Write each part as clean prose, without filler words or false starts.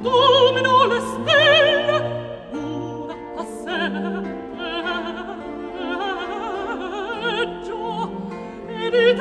illuminò le stelle, una a seggio, e di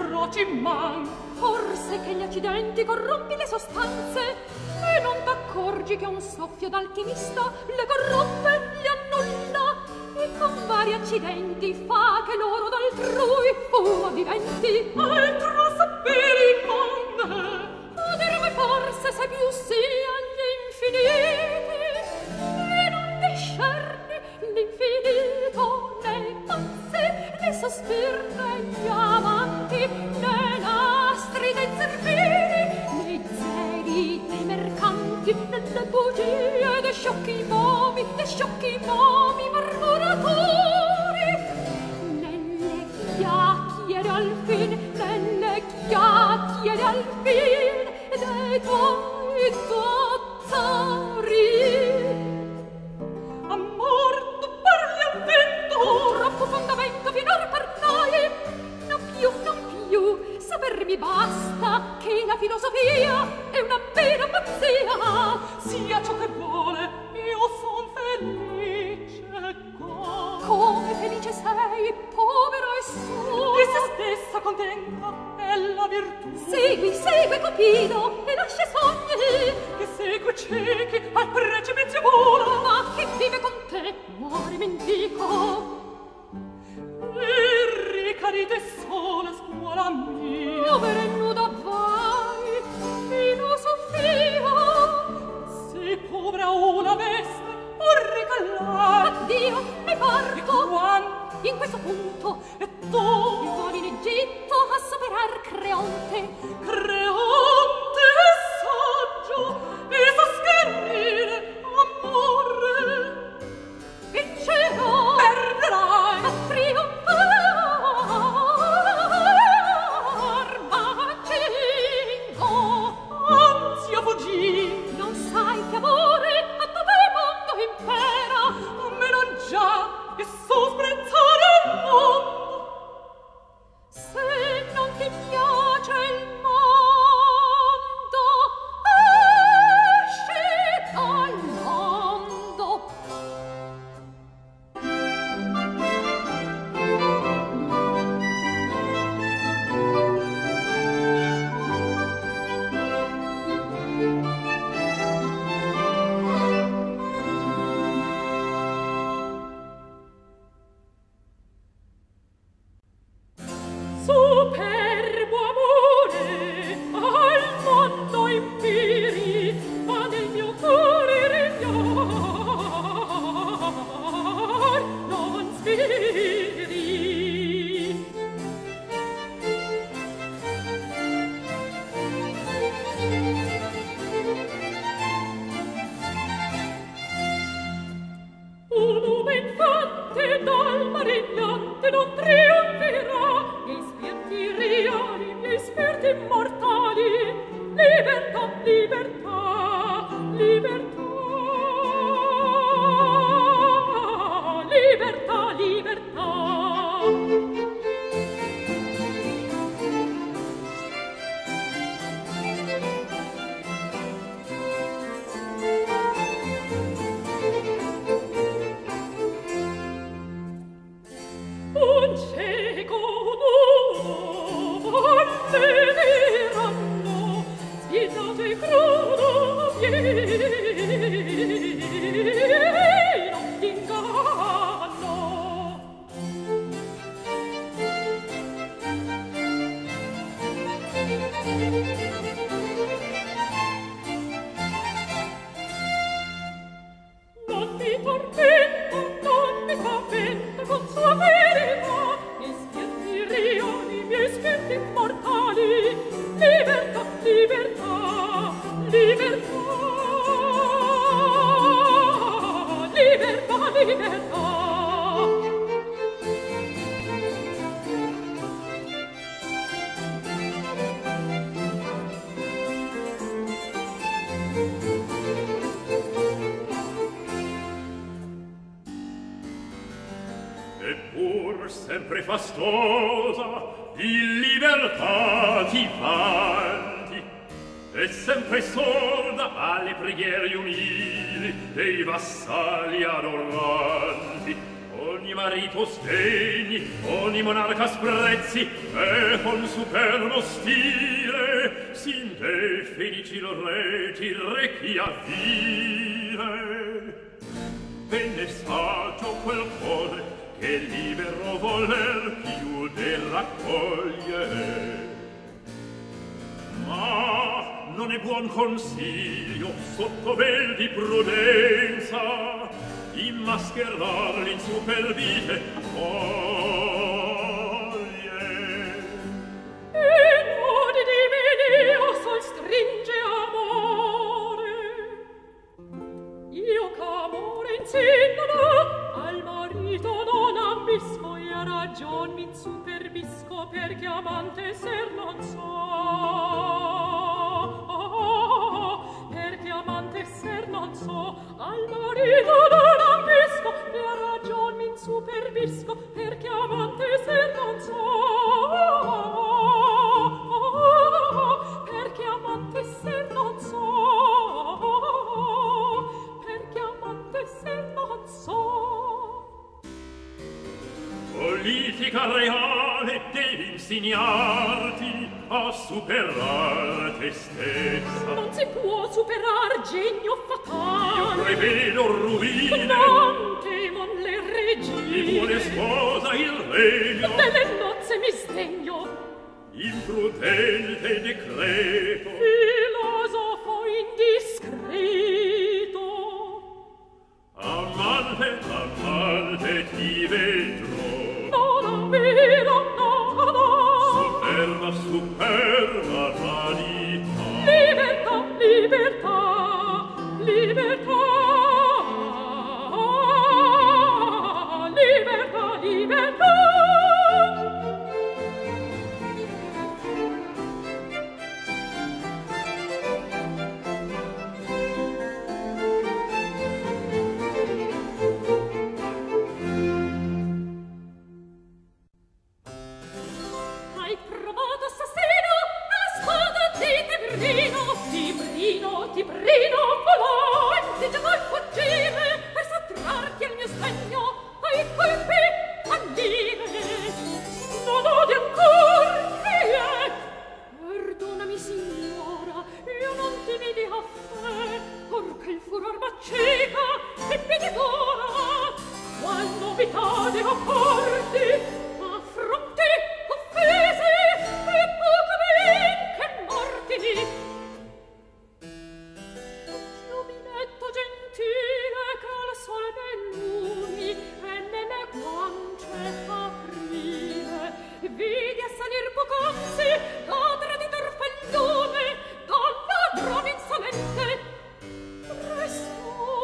Forse che gli accidenti corrompi le sostanze e non d'accordo accorgi che un soffio d'alchimista le corrompe, li annulla e con vari accidenti fa che loro d'altrui fumo diventi. Altro saperi con me potremmo forse se più sia agli infiniti e non discerni l'infinito nei pazzi, nei sospir, negli amanti, nei nastri, nei zerbini, nei zeri, nei mercanti, nelle bugie, dei sciocchi nomi mormoratori, nelle chiacchiere al fin, nelle chiacchiere al fin dei tuoi dottori. Amor, tu parli al vento, troppo fondamento finor per noi. Non più, sapermi basta che la filosofia è una vera pazzia. Sia ciò che vuole, io son felice qua. Come felice sei, povera e sola. Di se stessa contenta è la virtù. Segui Cupido e lascia i sogni. Che segue ciechi al precipizio vola. Ma chi vive con te muore mendico. E ricarite sola scuola mia. Povera e nuda vai, filosofia. Se povera una veste o regalar. Addio, mi parto. Quando? In questo punto. E tu? Vuoi in Egitto a superar Creonte. Creonte saggio e soschernire amore. Il cielo perderai a trionfar. Ma cingo, anzi a fuggì. Non sai che amore a tutto il mondo impera. A me non già che so sprezzare il mondo. Se non ti piace il mondo, esci dal mondo. Superbo amore, al mondo impiri, ma nel mio cuore regnar non spiri. Un uomo infante dal marignante non trionferà. I spirti reali, gli spirti immortali, libertà, libertà, libertà, libertà, libertà. Un cieco nuovo vederanno, spietato e crudo pieno d'inganno. Non mi tormenta, non mi spaventa con sua verità, miei spirti reali, miei spirti immortali, libertà, libertà, libertà, libertà, libertà. Eppur sempre fastosa di libertà ti vanti, e sempre sorda alle preghiere umili dei vassalli adoranti. Ogni ogni marito sdegni, ogni monarca sprezzi, e con superbo stile s'inde felici il re ti rechi a vivere. Venne saggio quel cuore che libero voler chiude raccogliere. Ma non è buon consiglio sotto vel di prudenza immascherar l'insupervite foglie. In modi di menio sol stringe amore. Io ch'amore insinnono al marito non ambisco e a ragion mi insuperbisco perché amante ser non so. Perché amante ser non so al marito non ambisco e a ragion mi insuperbisco perché amante ser non so. Perché amante ser non so. Perché amante ser non so. Politica reale devi insegnarti a superar te stessa. Non si può superar genio fatale. Io prevedo ruine. Non temon le regine. Di buone sposa il regno. Delle nozze mi sdegno. Imprudente decreto. Filosofo indiscreto. Amante, amante ti vedrò. Non avvero, no, no. Superba, superba vanità. Libertà, libertà, libertà. Libertà, libertà. Hai provato assassino la spada di Tibrino, Tibrino, Tibrino, volante già vuoi fuggire per sottrarti al mio sdegno, ai colpi fallire. Non odi ancor chi è? Perdonami signora, io non ti vidi a fe, orché il furor m'acceca e mi divora. Qual novità devo porti? Affronti, offese e poco men che morti. Giovinetto gentile che al sole dei lumi e nelle guance aprile, vidi a salir poc'anzi da traditor fellone, da ladron insolente. Presto,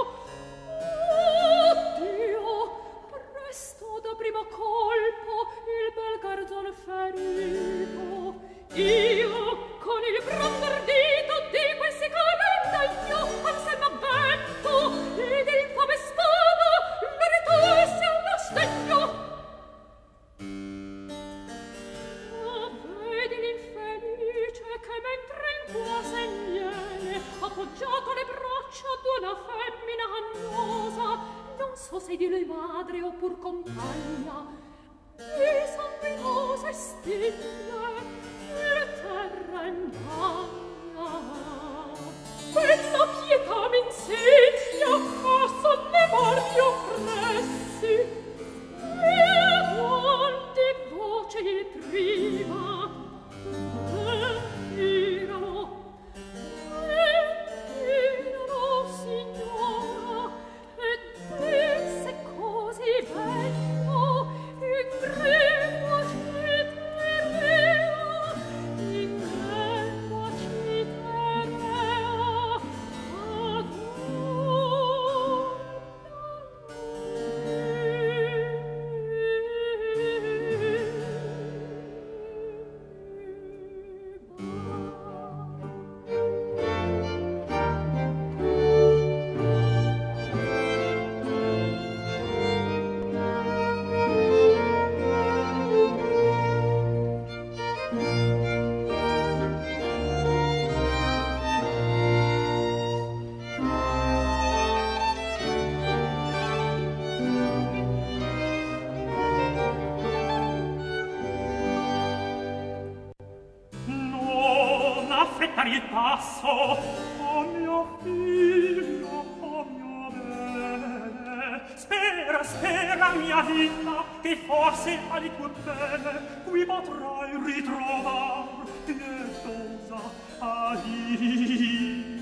oddio, presto da primo colpo il bel garzon ferito. Io con il bronzo ardito di quel sicuramente al serno vento ed il fame spada le ritolse allo stegno. Ma vedi l'infelice che mentre in qua segnele appoggiato le braccia d'una femmina annosa, non so se di lei madre o pur compagna, e sanguinosa e stille le terra indagna. Quella pietà m'insegna a sollevar gli oppressi e vuol di voce il prima tirano, signora, e disse così bello in grembo citerea, in grembo citerea ad passo. Oh mio figlio, oh mio bene, spera, spera mia vita, che forse alle tue pene qui potrai ritrovar pietosa vita.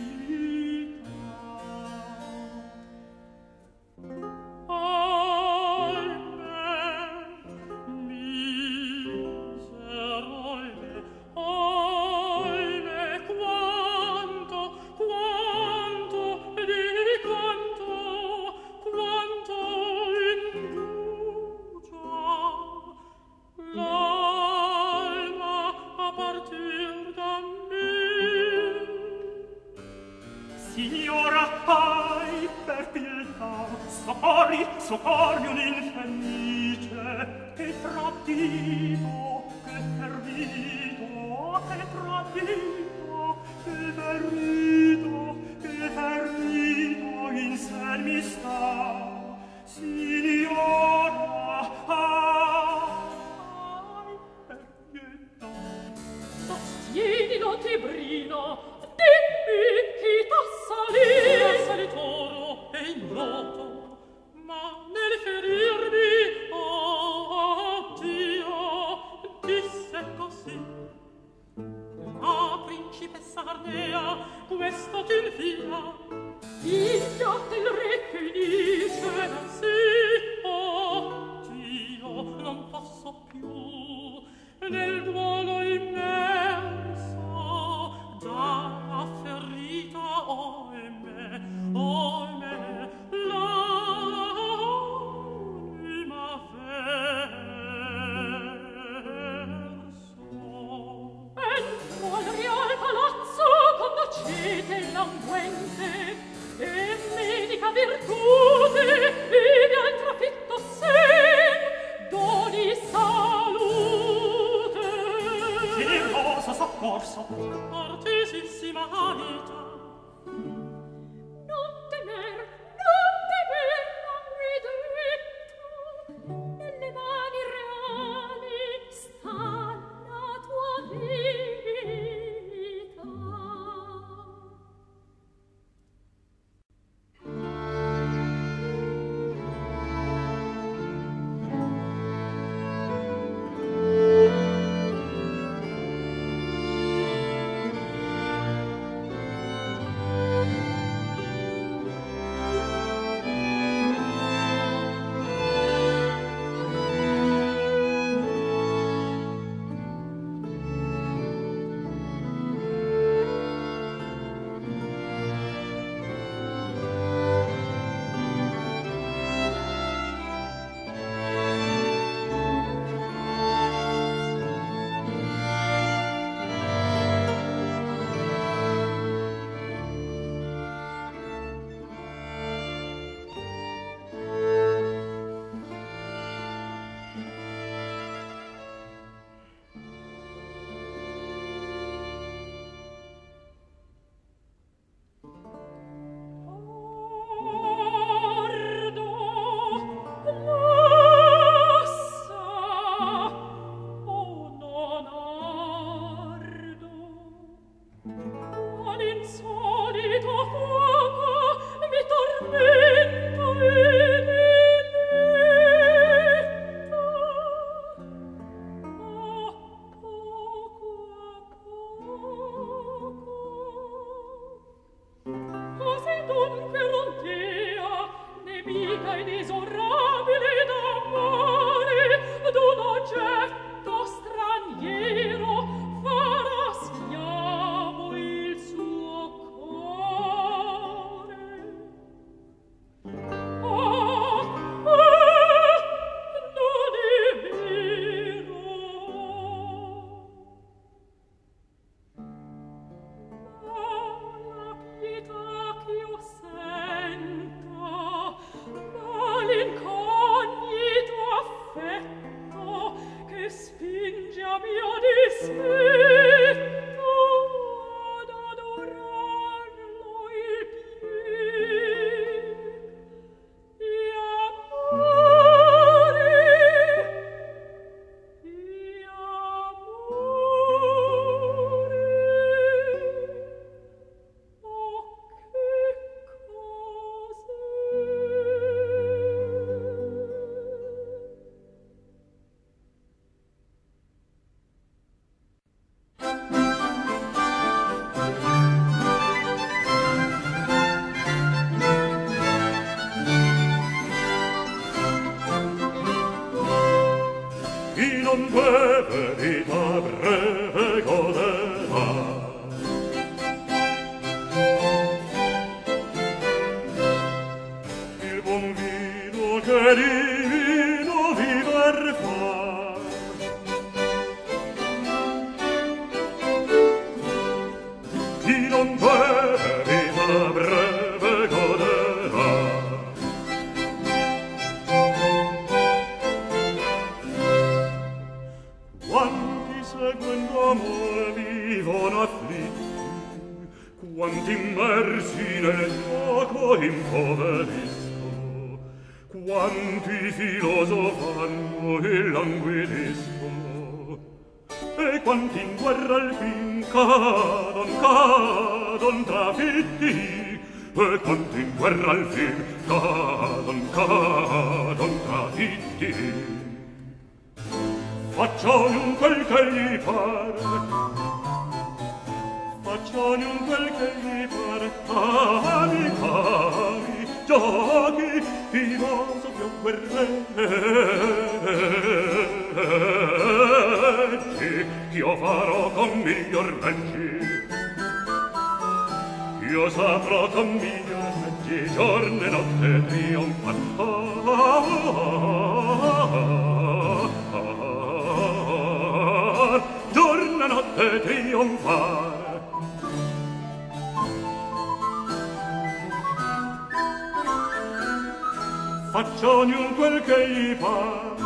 Soccorri un'infelice che tradito, che ferito, che tradito, che ferito, che ferito in sé mi sta, signora, per pietà. Sostienilo, Tibrino, dimmi chi t'assalì. L'assalitoro è ignoto, ma nel ferirmi, oh Dio, disse così: la principessa Arnea questo t'invia, Figlio del re felice. sì, oh Dio, non posso più nel duolo immerso, già ferita, ohimè, ohimè, l'anima verso. Entro al real palazzo, conducete l'ambuente, e medica virtute, ivi al trafitto sen, doni salute. Generoso soccorso, artesissima vita. Non temer, Anguidetto, nelle mani reali sta la tua vita. breve vita breve goderà. Il buon vino che divino viver fa, chi non beve vita breve goderà. Quanti seguendo amor vivono afflitti, quanti immersi nel gioco impoveriscono, quanti filosofanno e languidiscono, e quanti in guerra al fin cadon trafitti, e quanti in guerra al fin cadon trafitti. Faccia ognuno quel che gli pare, faccia ognuno quel che gli pare, cari, giochi, filosofi o guerreggi, ch'io farò con miglior leggi, io saprò con miglior leggi, giorno e notte trionfar. Giorno e notte trionfare. Faccia ognuno quel che gli par,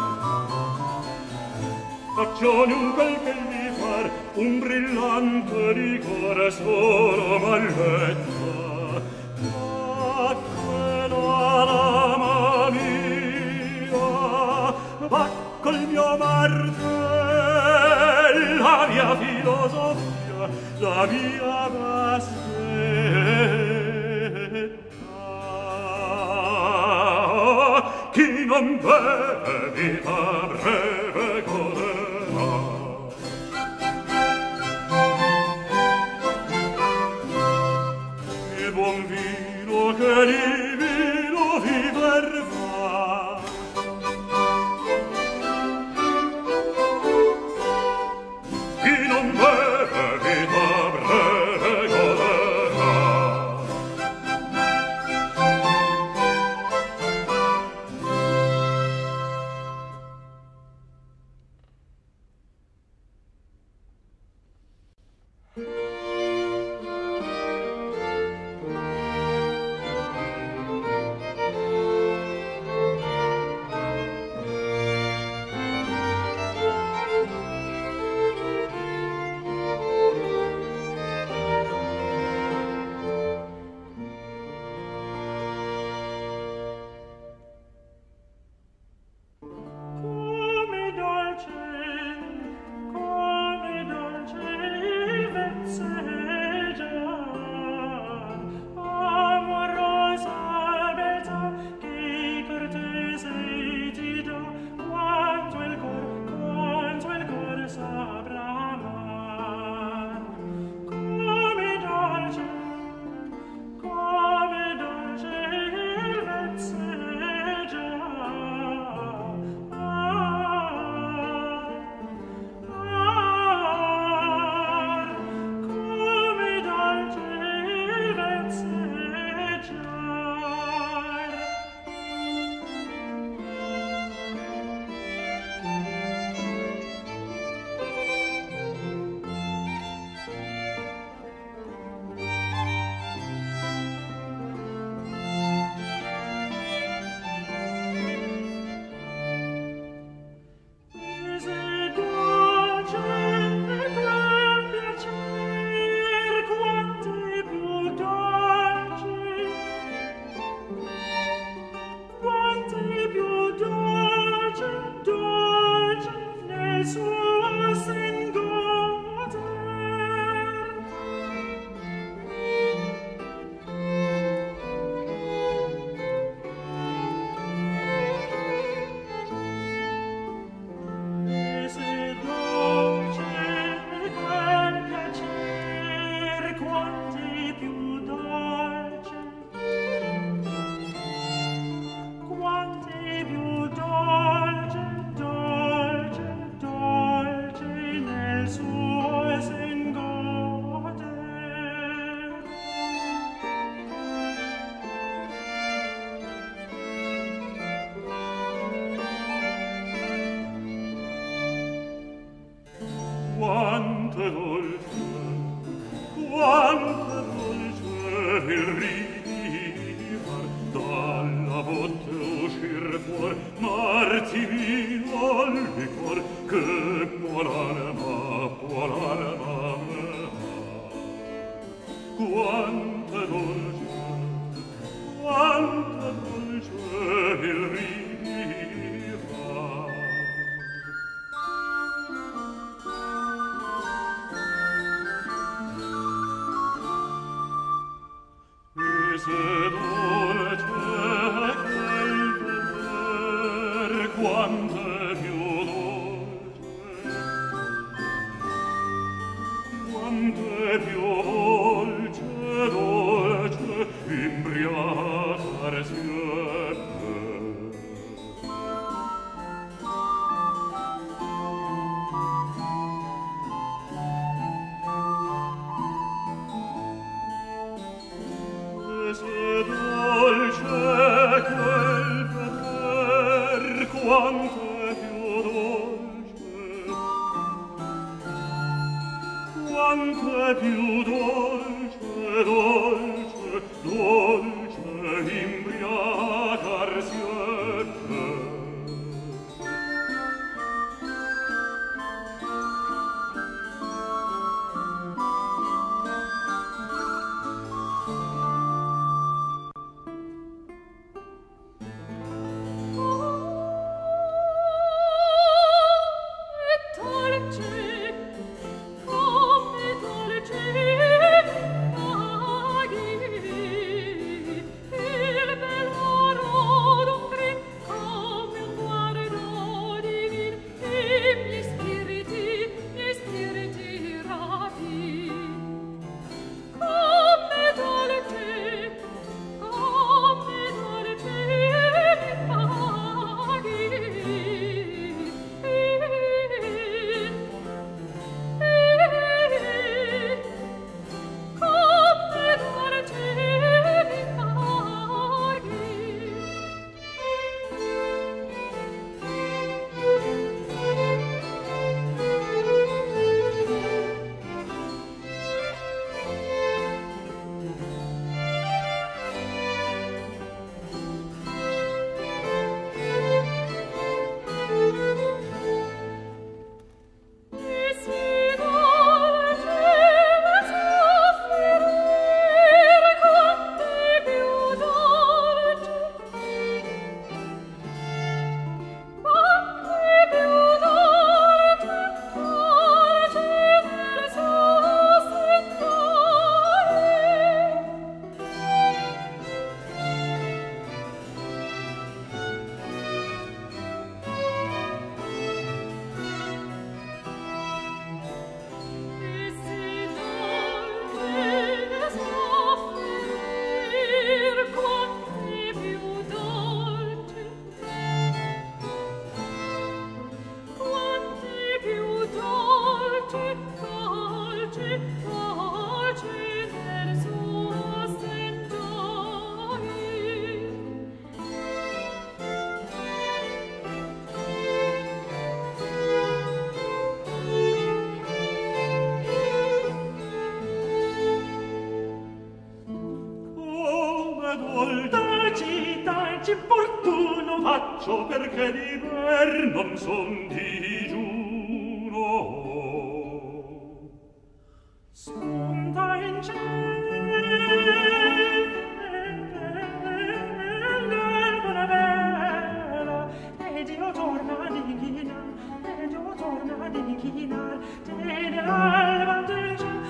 faccia ognuno quel che gli par, un brillante liquore solo malletta, ma quello all'ama mia, va col mio martello, la mia filosofia, la mia vaschetta. Chi non beve vita breve goderà. Il buon vino che divino viver fa, chi non beve vita breve goderà. perché d'inverno non son digiuno. Spunta in cielo una vela, ed io torna a dighinar, ed io torna a dighinar, te nell'alba del cielo,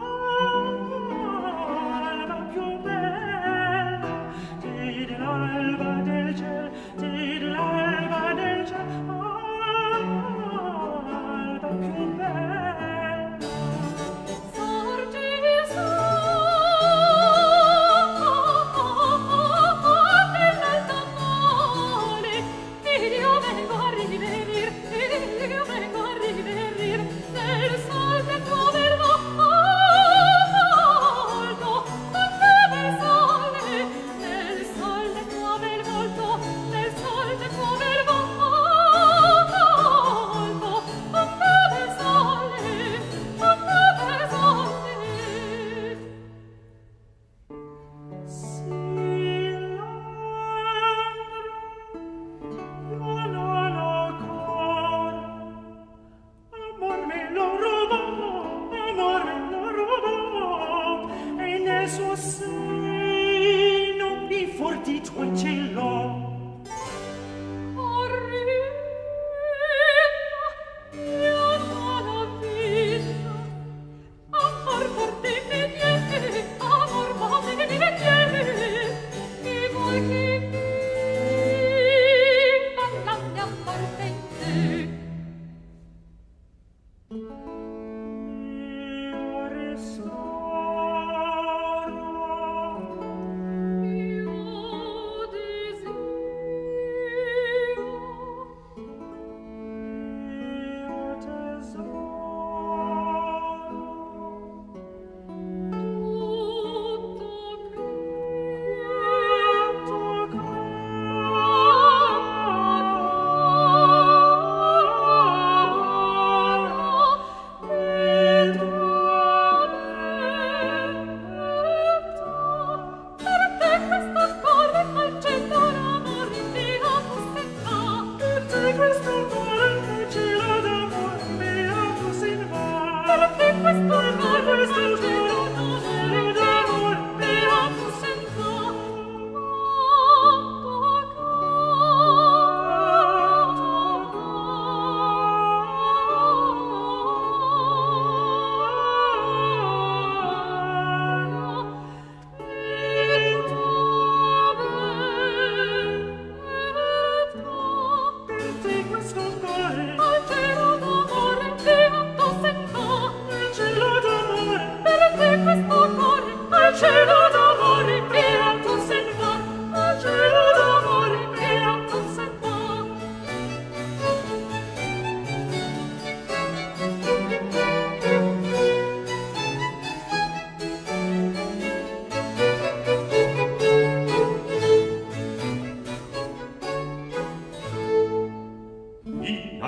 alba più bella, te nell'alba del cielo, l'alba del cielo, alba più bella. Sorge il sole nell'alto mare, ed io vengo a rivenir, ed io vengo a rivenir nel sol del tuo bel volto, nel sol del tuo bel volto, nel sol del tuo bel volto.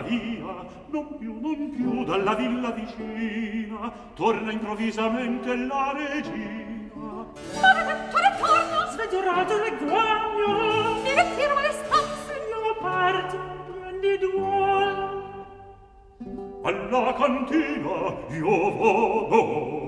via, non più dalla villa vicina, torna improvvisamente la regina. Maledetto ritorno! Svegliorato le guagno! Mi ritiro alle stanze! Io parto, prendi duolo! Alla cantina io vado.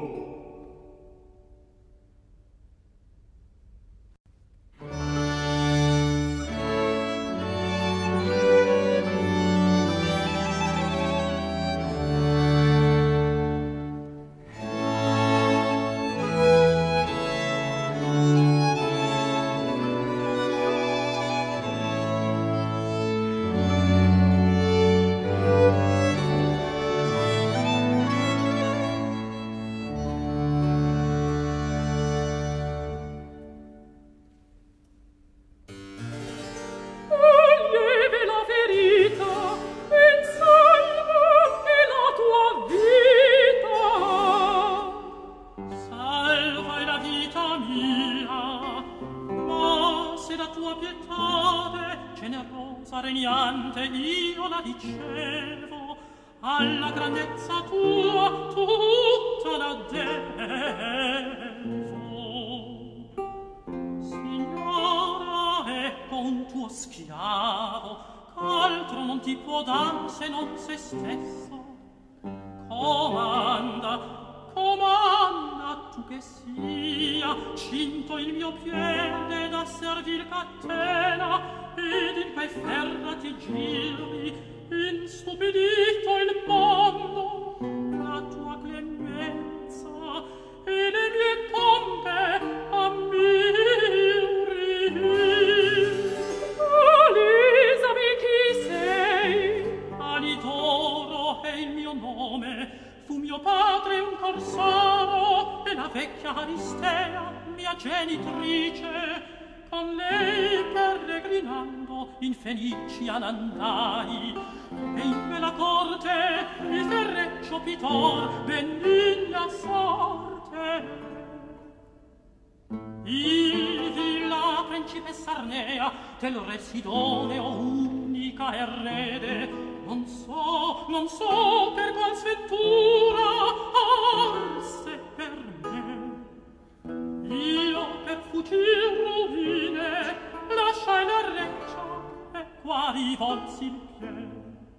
del re Sidoneo unica erede, non so per qual sventura, se per me. Io per fuggir rovine lasciai la reccia e qua rivolsi il piede.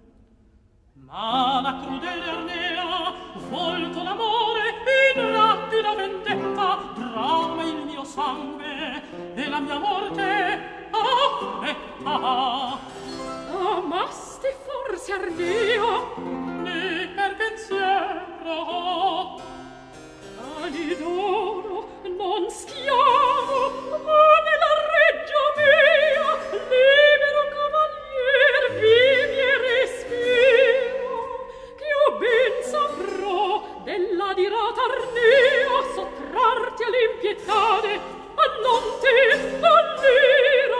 Ma la crudele Arnea, volto l'amore in rapida vendetta, trama il mio sangue e la mia morte affetta. Amasti forse Arneo? Né per pensiero. Ali d'oro, non schiavo, ma nella reggia mia, libero cavalier, vivi e respiro, che io ben saprò della dirata Arneo sottrarti all'impietade, ma non te all'ira.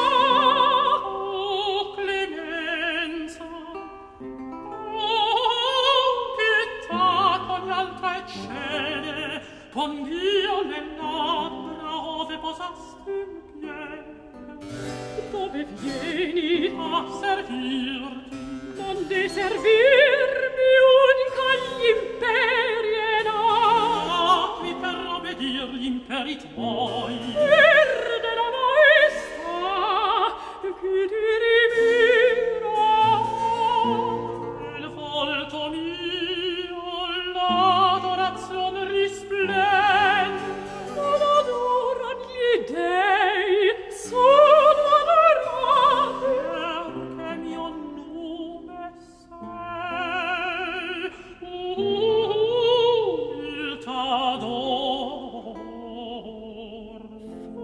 Oh, clemenza, oh, pietà con l'altra eccede, con Dio le labbra ove posasti in piede. Dove vieni a servirti? Non de servirmi unica gli imperi e no. Qui per obbedir gli imperi tuoi. Perde la maestà che ti rivira. Nel volto mio l'adorazione risplende. Non adoran gli dei, sono adorati. Perché mio nome sei, il t'ador.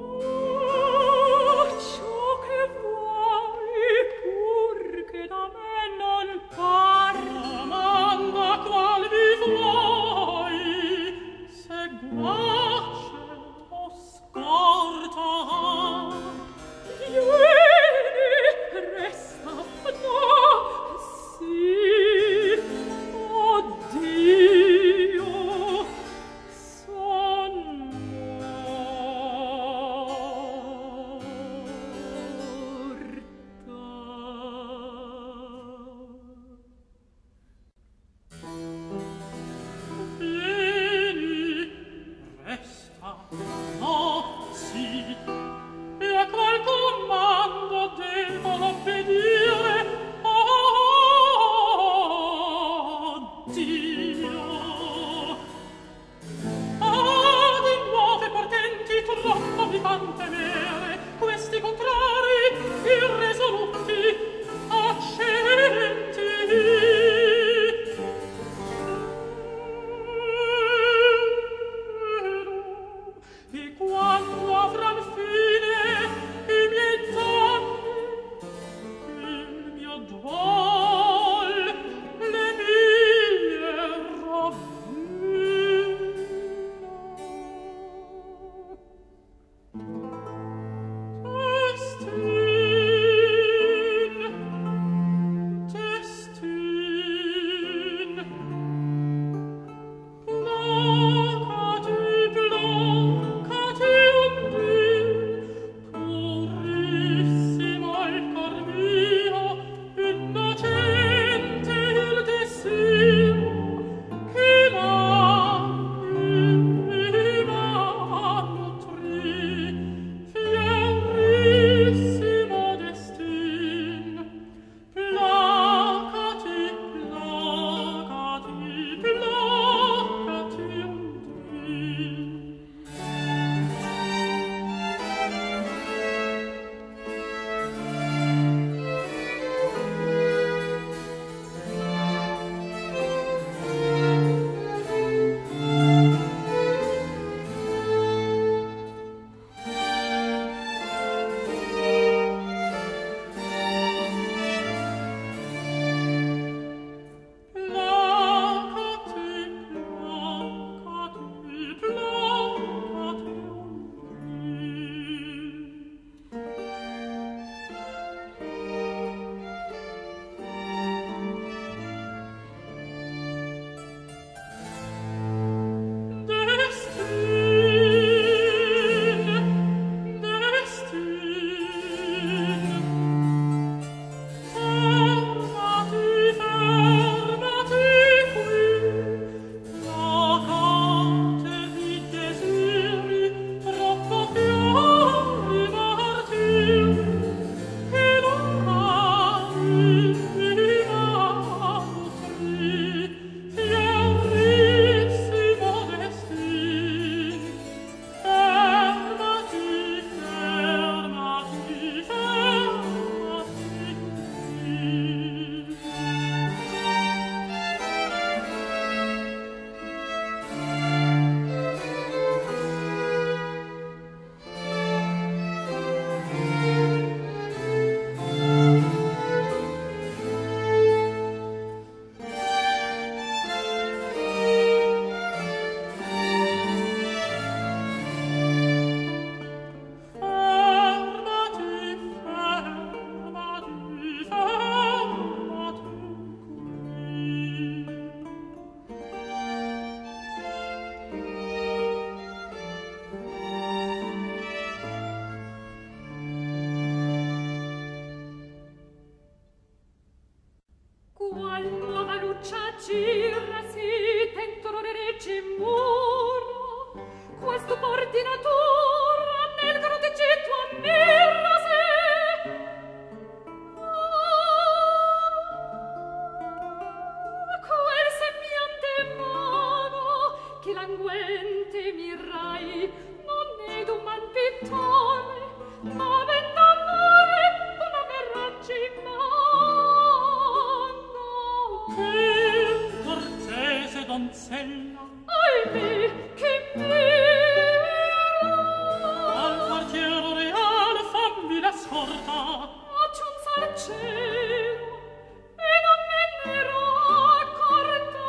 porta Aggiunza al cielo e non me ne ero accorta.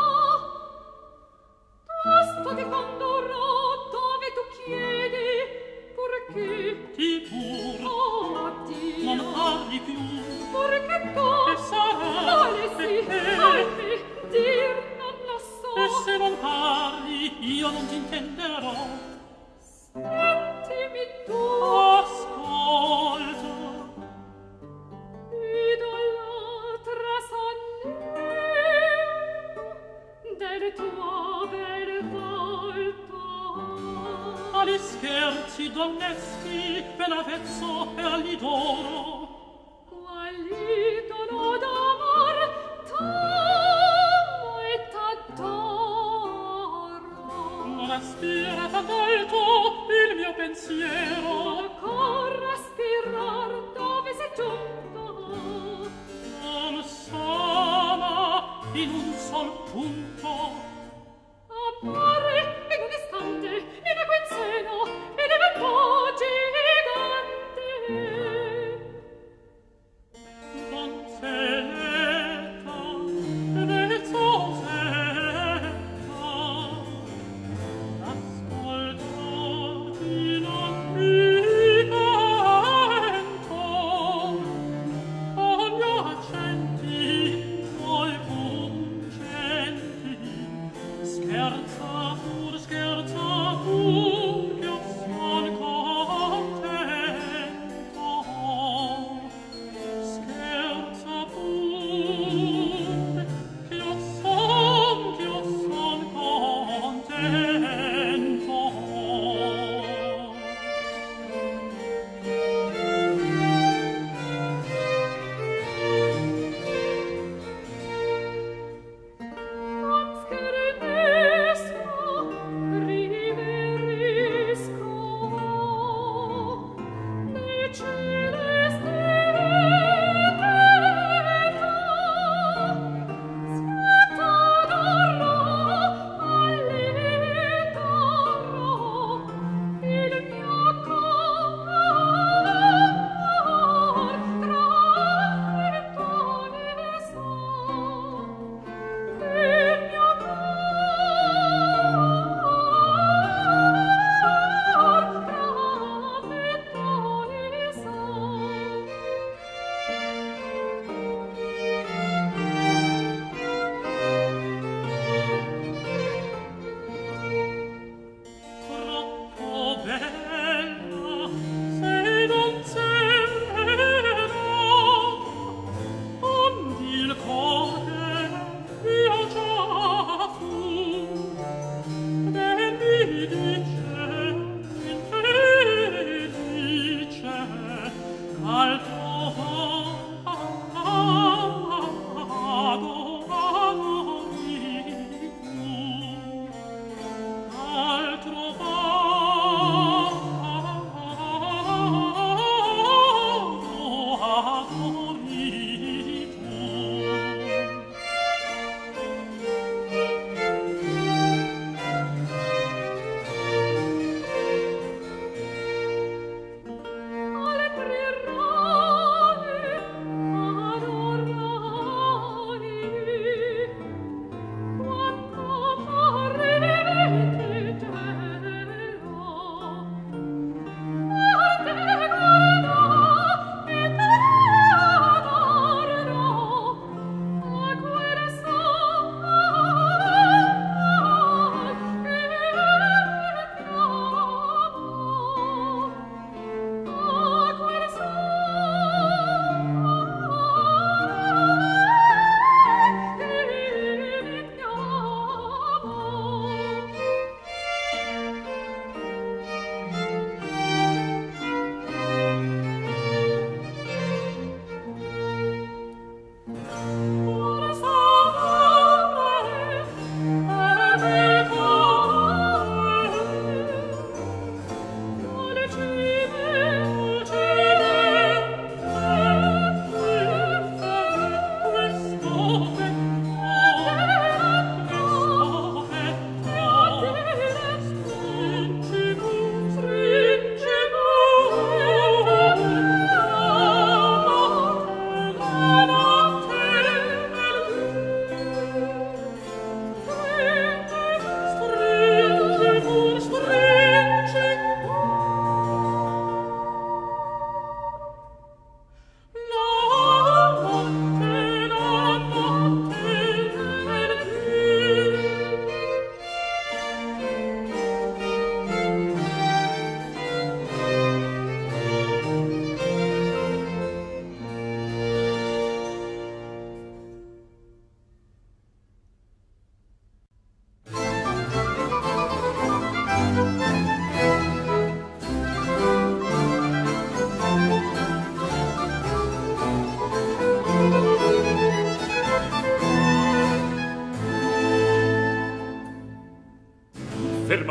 Tosto ti condurrò dove tu chiedi, purché ti pur oh Dio non parli più purché tu e sarà volessi e che farmi dir non lo so. e se non parli io non ti intenderò. Sentimi tu Ascolta idolatra sonneo del tuo bel volto. agli scherzi donneschi ben avvezzo e agli d'oro Qual'idolo d'amor t'amo e t'adoro. non aspira tanto il mio pensiero Corra a spirar dove sei giunto. non sana in un sol punto. Amore in un istante, in acqua in seno, e nel po' gigante. Donzelletta, vezzosetta, ascoltati non mi canto, con gli accenti tuoi pungenti. Scherza pur, io son contento. Scherza pur, io son contento. Non schernesco, riverisco, nei celesti vetrò. Sfiato d'oro, all'itoro, il mio cor trafitto ne so. Il mio cor trafitto ne so. Troppo bella sei donzella, ondi il cuore io già fu. Ben mi dice, infelice, altro adori tu. Altro adori tu. Alle tre rose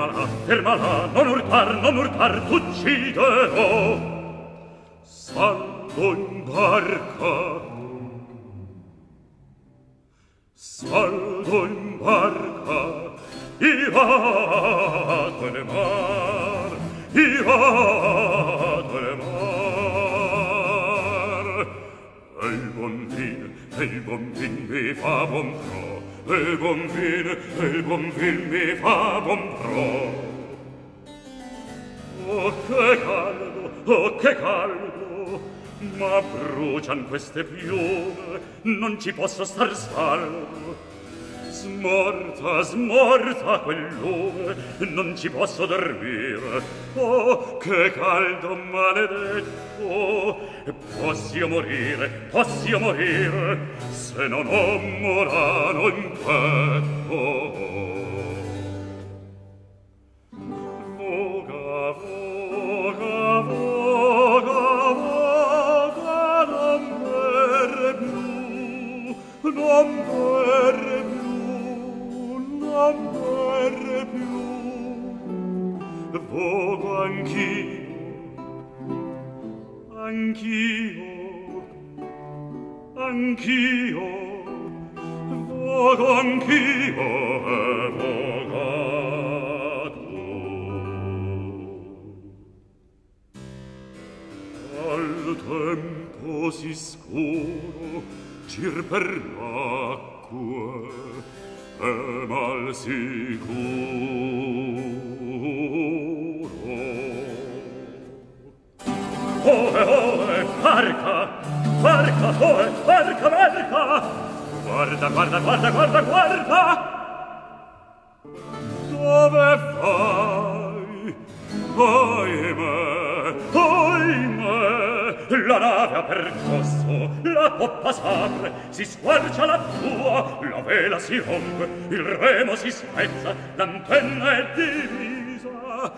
fermala, non urtar, t'ucciderò. Salgo in barca, i vado nel mar, e il buon vin mi fa buon pro, e il buon vin mi fa buon pro. Oh, che caldo, ma brucian queste piume, non ci posso star salvo. Smorta quel lume, non ci posso dormire. Oh, che caldo maledetto, poss'io morire, se non ho Morano in petto. Non verre più, vogo anch'io, vogo anch'io, vogato. Al tempo si scuro, gir per l'acque, e mal sicuro. Oe, barca! Oe, barca! Guarda! Dove vai? Oimè, la nave ha percosso, la poppa s'apre, si squarcia la prua, la vela si rompe, il remo si spezza, l'antenna è divisa.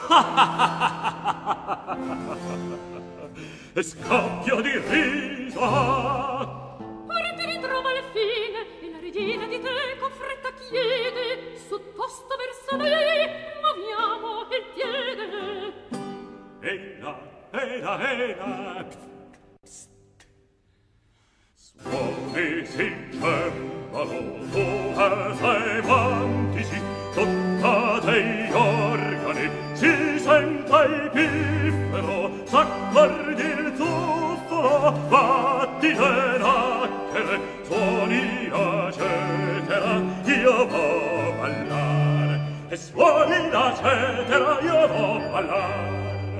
E scoppio di risa. Ora ti ritrova al fine, e la regina di te con fretta chiede, su tosto verso lei muoviamo il piede. Eila, suonisi il cembalo, e mantisi, toccate gli organi, si senta il piffero, s'accordi il zuffolo, batti le nacchere, suoni la cetera, io vo' ballare, e suoni la cetera, io vo' ballare.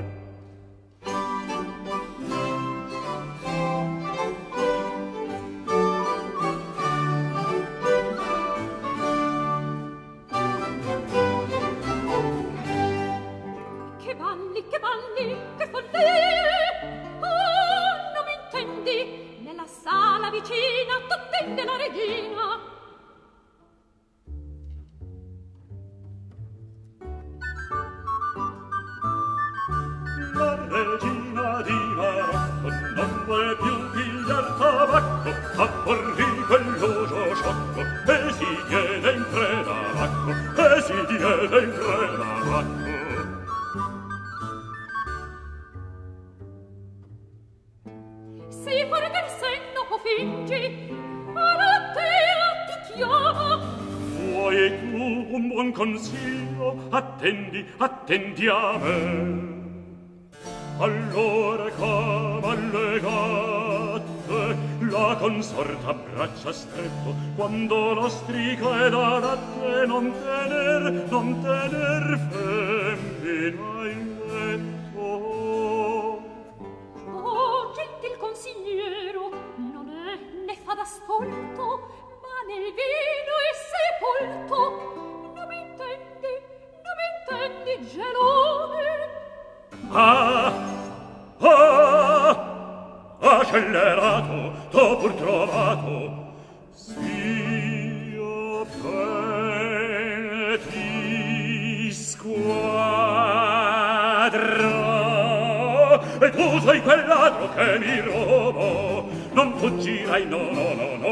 Che balli, che follia! Oh, non mi intendi? Nella sala vicina t'attende la regina. La regina di Marocco non vuole più pigliar tabacco, a porri quello sciocco, e si diede in preda all'acqua. Sei fuori del senno o fingi? Arattea ti chiama. Vuoi tu un buon consiglio? Attendi a me. Allora come alle gatte la consorte abbraccia stretto, quando l'ostrica è da latte non tener femmina in letto. Oh, gentil consigliero, non è né fa da stolto, ma nel vino è sepolto. Non mi intendi, gelone? Scellerato, t'ho pur trovato. Sia bene ti squadra, e tu sei quel ladro che mi robò. Non fuggirai, no,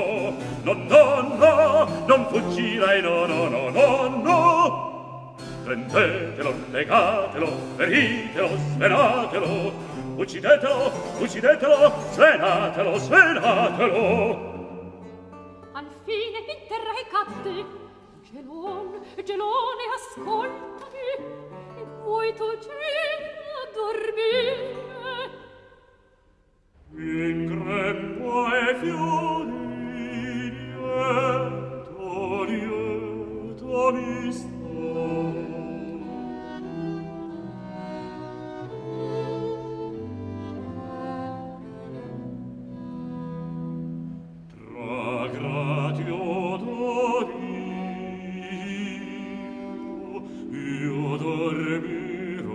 non fuggirai, no. prendetelo, legatelo, feritelo, svenatelo, uccidetelo, uccidetelo, svenatelo, svenatelo. Al fine in terra e cadde, gelone, ascoltami, e vuoi tu cena dormire? In grembo e fiori, lieto mi sto. Tra grati odori io dormirò.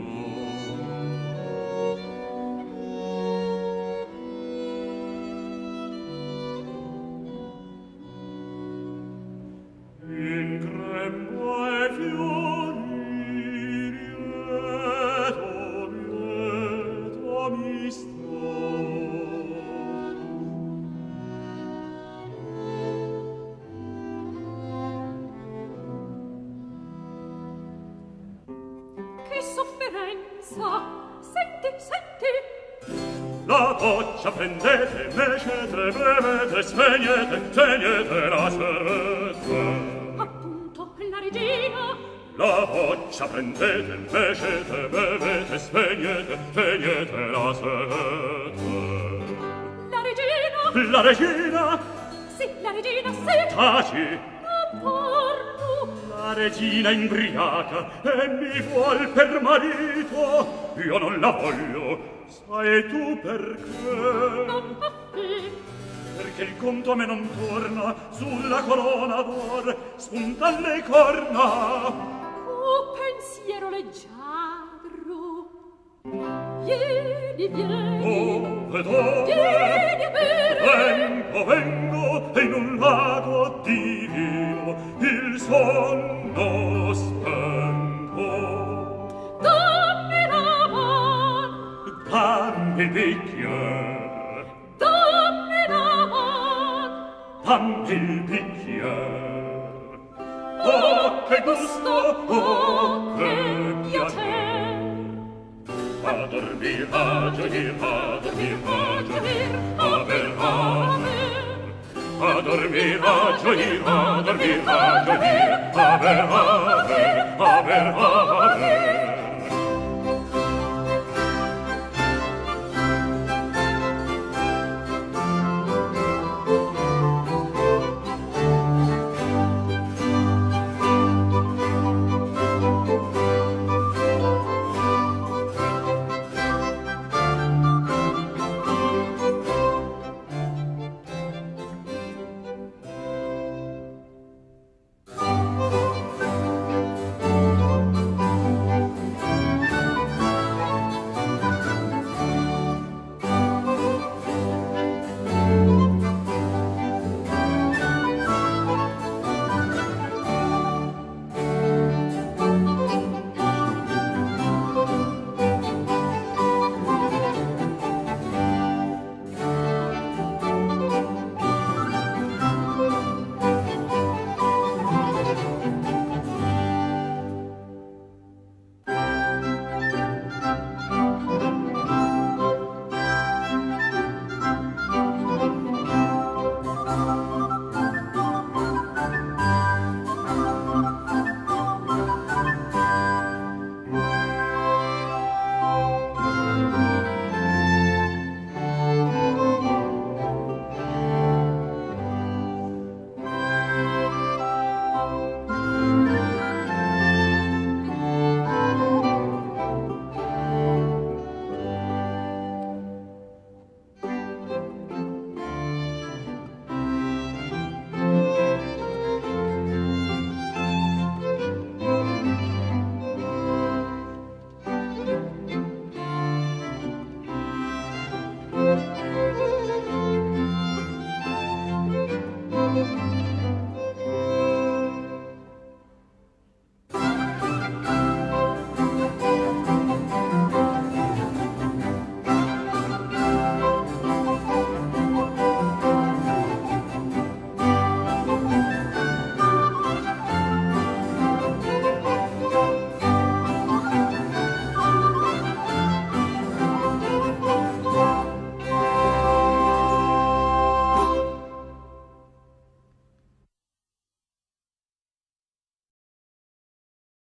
In grembo e fiori, lieto mi sto. Che sofferenza! Senti, senti! La doccia prendete, mecete, bevete, spegnete la sete. Appunto, la regina! La doccia prendete, mecete, bevete, spegnete la sete. La regina! La regina! Sì, la regina, sì! Taci! Non parlo! La regina imbriaca e mi vuol per marito. Io non la voglio. Sai tu perché? Non fa te! Perché il conto a me non torna, sulla corona d'or spuntan le corna. Oh, pensiero leggiadro! Vieni, vieni! Dove? Vieni a bere! Vengo, e in un lago divino il sonno spengo. Dammi la man! Dammi il bicchier, Dammi la man! dammi il bicchier. Oh, che gusto, oh, che piacere. A dormir, a gioir, a dormir, a gioir, a ver, a ver. A dormir, a gioir, a dormir, a gioir, a ver, a ver, a ver, a ver.